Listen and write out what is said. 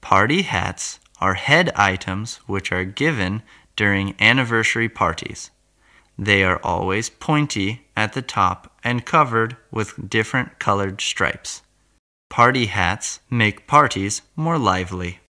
Party hats are head items which are given during anniversary parties. They are always pointy at the top and covered with different colored stripes. Party hats make parties more lively.